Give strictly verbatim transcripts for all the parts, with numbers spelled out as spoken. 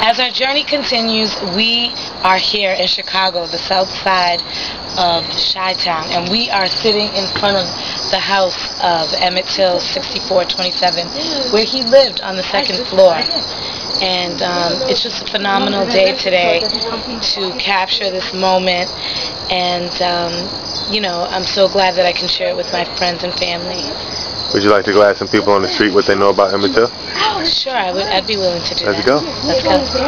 As our journey continues, we are here in Chicago, the south side of Chi-Town, and we are sitting in front of the house of Emmett Till, sixty-four twenty-seven, where he lived on the second floor. And um, it's just a phenomenal day today to capture this moment, and um, you know, I'm so glad that I can share it with my friends and family. Would you like to go ask some people on the street what they know about Emmett Till? Sure, I would. I'd be willing to do Let's that. go. Let's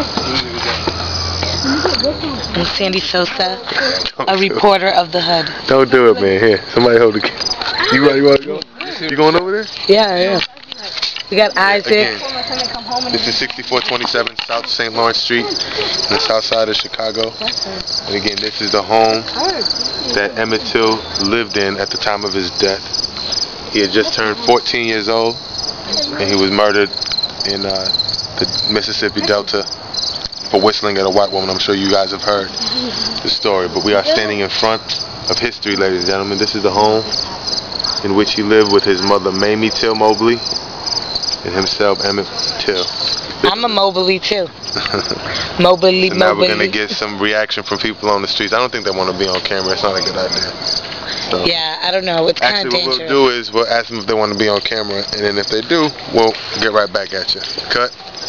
go. I'm Sandy Sosa, Don't a reporter of the Hood. Don't do it, man. Here, somebody hold the camera. You ready? You want to go? You going over there? Yeah, yeah. We got Isaac. Again, this is sixty-four twenty-seven South Saint Lawrence Street in the south side of Chicago. And again, this is the home that Emmett Till lived in at the time of his death. He had just turned fourteen years old, and he was murdered in uh, the Mississippi Delta for whistling at a white woman. I'm sure you guys have heard the story, but we are standing in front of history, ladies and gentlemen. This is the home in which he lived with his mother, Mamie Till Mobley, and himself, Emmett Till. I'm a Mobley too. Mobley, So now Mobley. we're going to get some reaction from people on the streets. I don't think they want to be on camera. It's not a good idea. So Yeah, I don't know. It's kind of actually, what dangerous. we'll do is we'll ask them if they want to be on camera, and then if they do, we'll get right back at you. Cut.